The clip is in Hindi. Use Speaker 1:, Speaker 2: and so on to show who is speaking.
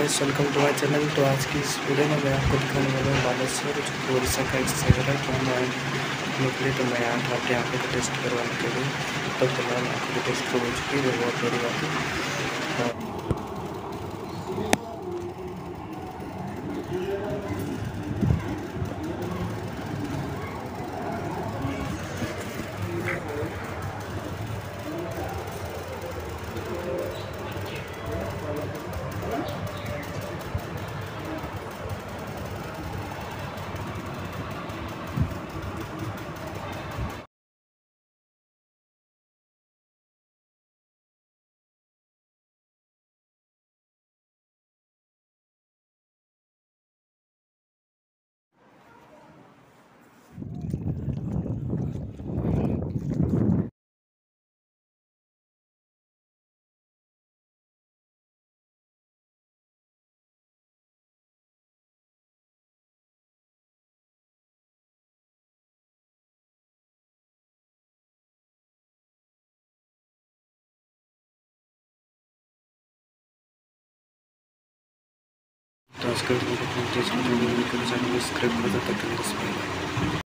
Speaker 1: Guys, welcome to my channel. तो आज की इस वीडियो में मैं आपको दिखाने वाला हूँ बालेश्वर जो उड़ीसा का एक्सरसाइज है। तो हम आए निकले तो मैं यहाँ था अपनी आँखों को टेस्ट करवाने के लिए। तो फिलहाल आँखों की टेस्ट हो चुकी है, जो बहुत बड़ी बात है। तो आजकल टेस्ट करने के लिए स्क्रिप्ट बताता है।